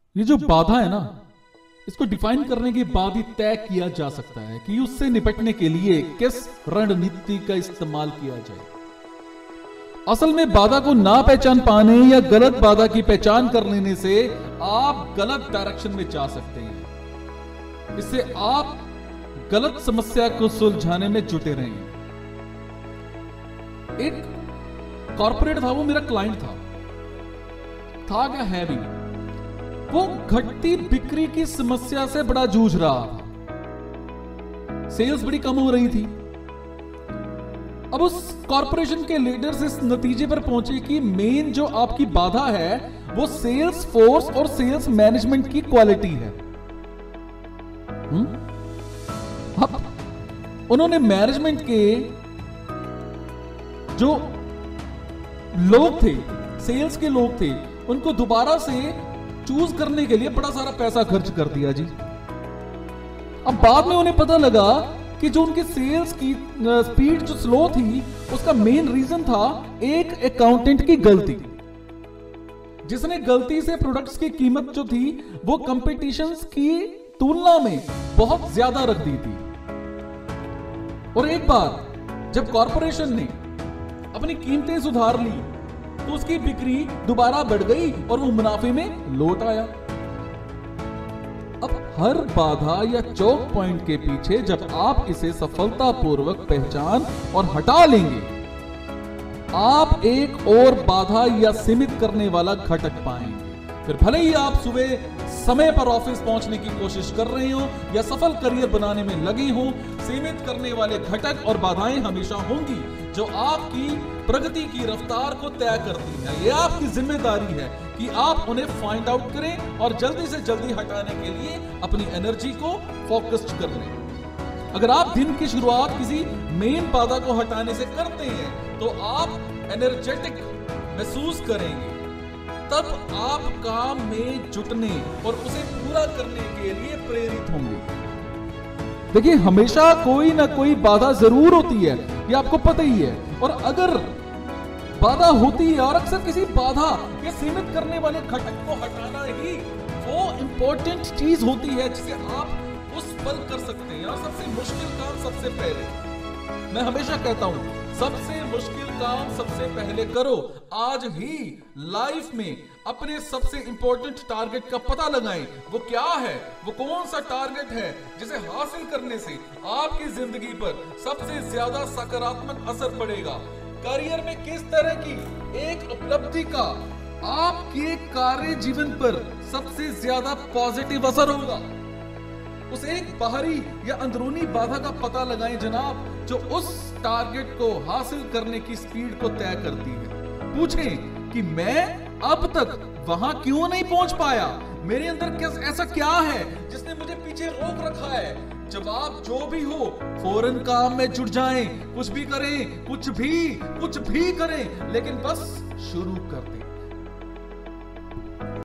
ये जो बाधा है ना, इसको डिफाइन करने के बाद ही तय किया जा सकता है कि उससे निपटने के लिए किस रणनीति का इस्तेमाल किया जाए। असल में बाधा को ना पहचान पाने या गलत बाधा की पहचान कर लेने से आप गलत डायरेक्शन में जा सकते हैं। इससे आप गलत समस्या को सुलझाने में जुटे रहेंगे। एक कॉर्पोरेट था, वो मेरा क्लाइंट था क्या है भी, वो घटती बिक्री की समस्या से बड़ा जूझ रहा था। सेल्स बड़ी कम हो रही थी। अब उस कॉर्पोरेशन के लीडर्स इस नतीजे पर पहुंचे कि मेन जो आपकी बाधा है वो सेल्स फोर्स और सेल्स मैनेजमेंट की क्वालिटी है। अब उन्होंने मैनेजमेंट के जो लोग थे, सेल्स के लोग थे, उनको दोबारा से चूज करने के लिए बड़ा सारा पैसा खर्च कर दिया जी। अब बाद में उन्हें पता लगा कि जो उनके सेल्स की स्पीड जो स्लो थी, उसका मेन रीजन था एक अकाउंटेंट की गलती, जिसने गलती से प्रोडक्ट्स की कीमत जो थी वो कंपटीशंस की तुलना में बहुत ज्यादा रख दी थी। और एक बार जब कॉर्पोरेशन ने अपनी कीमतें सुधार ली तो उसकी बिक्री दोबारा बढ़ गई और वो मुनाफे में लौट आया। अब हर बाधा या चौक पॉइंट के पीछे जब आप इसे सफलतापूर्वक पहचान और हटा लेंगे, आप एक और बाधा या सीमित करने वाला घटक पाएंगे। फिर भले ही आप सुबह समय पर ऑफिस पहुंचने की कोशिश कर रहे हो या सफल करियर बनाने में लगे हो, सीमित करने वाले घटक और बाधाएं हमेशा होंगी जो आपकी प्रगति की रफ्तार को तय करती है। यह आपकी जिम्मेदारी है कि आप उन्हें फाइंड आउट करें और जल्दी से जल्दी हटाने के लिए अपनी एनर्जी को फोकस्ड कर लें। अगर आप दिन की शुरुआत किसी मेन बाधा को हटाने से करते हैं तो आप एनर्जेटिक महसूस करेंगे। तब आप काम में जुटने और उसे पूरा करने के लिए प्रेरित होंगे। देखिए, हमेशा कोई ना कोई बाधा जरूर होती है, ये आपको पता ही है। और अगर बाधा होती है और अक्सर किसी बाधा या सीमित करने वाले घटक को हटाना ही वो इंपॉर्टेंट चीज होती है जिसे आप उस पल कर सकते हैं। और सबसे मुश्किल काम सबसे पहले, मैं हमेशा कहता हूं, सबसे मुश्किल काम सबसे पहले करो। आज ही लाइफ में अपने सबसे इंपॉर्टेंट टारगेट का पता लगाएं। वो क्या है, वो कौन सा टारगेट है जिसे हासिल करने से आपकी जिंदगी पर सबसे ज्यादा सकारात्मक असर पड़ेगा। करियर में किस तरह की एक उपलब्धि का आपके कार्य जीवन पर सबसे ज्यादा पॉजिटिव असर होगा, उस एक बाहरी या अंदरूनी बाधा का पता लगाएं जनाब, जो उस टारगेट को हासिल करने की स्पीड को तय करती है। पूछें कि मैं अब तक वहां क्यों नहीं पहुंच पाया, मेरे अंदर ऐसा क्या है जिसने मुझे पीछे रोक रखा है। जवाब जो भी हो, फौरन काम में जुट जाएं, कुछ भी करें, कुछ भी करें, लेकिन बस शुरू कर दें।